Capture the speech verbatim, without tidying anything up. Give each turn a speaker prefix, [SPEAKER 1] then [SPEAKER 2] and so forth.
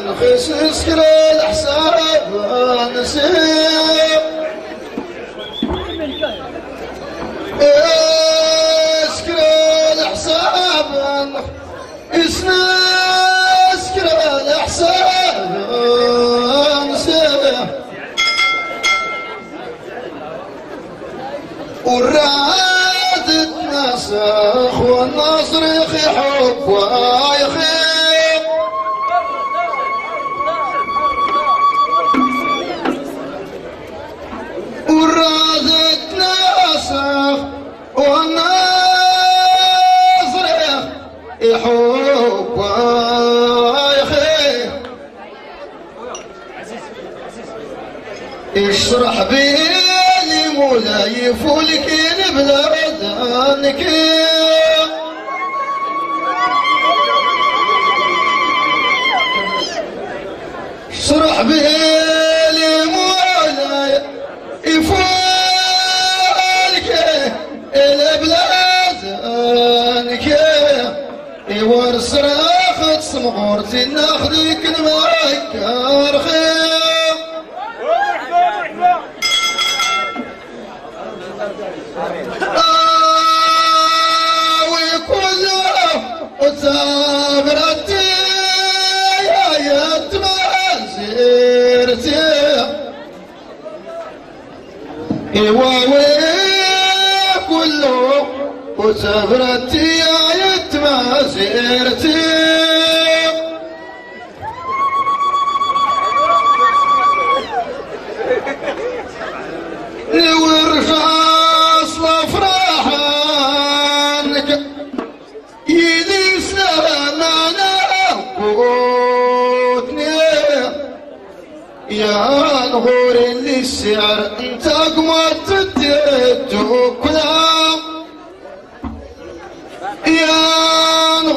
[SPEAKER 1] نخصص كل الحساب نسيب اسكر الحساب اسكر الحساب نسيب والراد تنسخ والنصر يخي حب ويخيب والراد تنسخ والنصر يحب ويخيب اشرح به ولا يفولكين بلادانك شرح به ولا يفولك بلادانك يورس راخت سمغورتي ناخذك نمكر خير وصابرتي يا يتمازرتي ايواوي كله وصابرتي يا يتمازرتي ورجع اصل فرحانك يلي سلامنا قوتني يا نغور اللي الشعر انت قمت تديتو كلام يا